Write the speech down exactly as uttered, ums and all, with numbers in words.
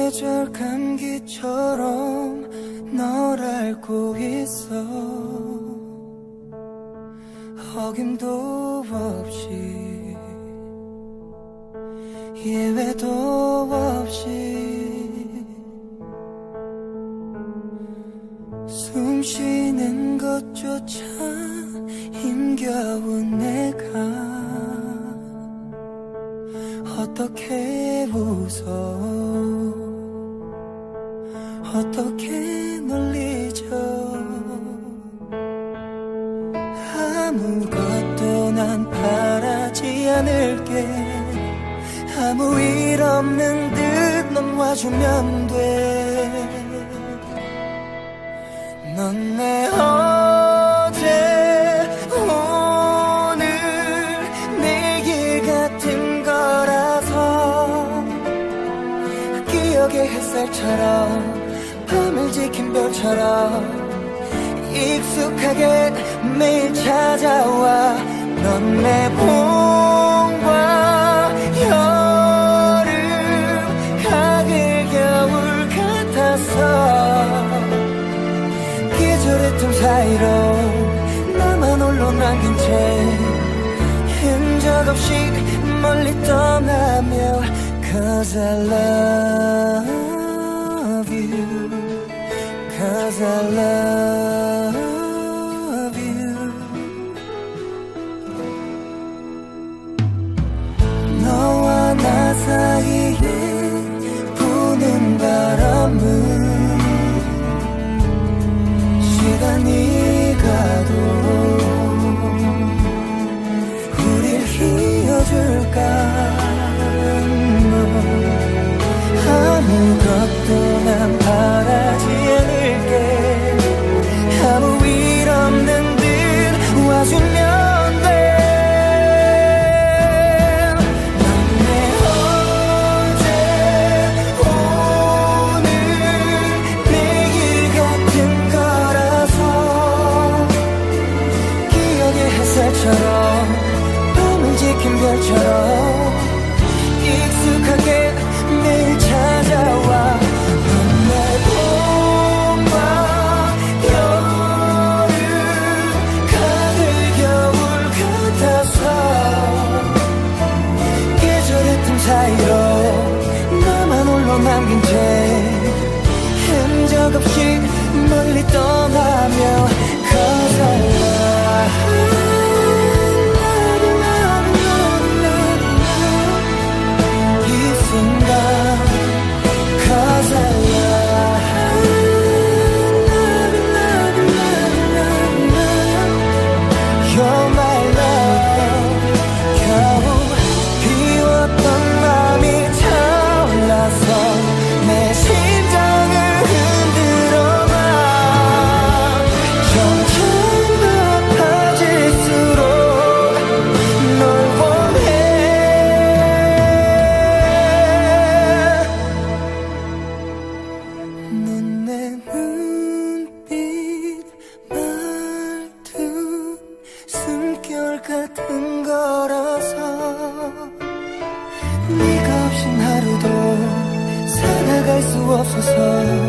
계절 감기처럼 널 알고 있어. 어김도 없이 예외도 없이 숨 쉬는 것조차 힘겨운 내가 어떻게 웃어 어떻게 널 잊어. 아무것도 난 바라지 않을게. 아무 일 없는 듯 넌 와주면 돼. 넌 내 어제 오늘 내일 같은 거라서 기억의 햇살처럼 밤을 지킨 별처럼 익숙하게 매일 찾아와. 넌 내 봄과 여름 가을 겨울 같았어. 계절의 틈 사이로 나만 홀로 남긴 채 흔적 없이 멀리 떠나며 Cause I love you Cause I love you. 너와 나 사이에 부는 바람은 시간이 가도 우릴 이어줄까. 아무것도 난 바라지 않을게. 아무 일 없는 듯 와주면 돼. 넌 내 어제 오늘 내일 같은 거라서 기억의 햇살처럼 밤을 지킨 별처럼 익숙하게 매일 찾아와. 넌 내 봄과 여름 가을 겨울 같아서 계절의 틈 사이로 나만 홀로 남긴 채 흔적 없이 멀리 떠나며 Cause I love Cause I love, love, love, love, love, love. You're my love. 겨우 비웠던 맘이 타올라서 내 심장을 흔들어봐. 점점 높아질수록 널 원해. 넌 내 눈빛 말투 숨결 같은 거라서 네가 없인 하루도 살아갈 수 없어서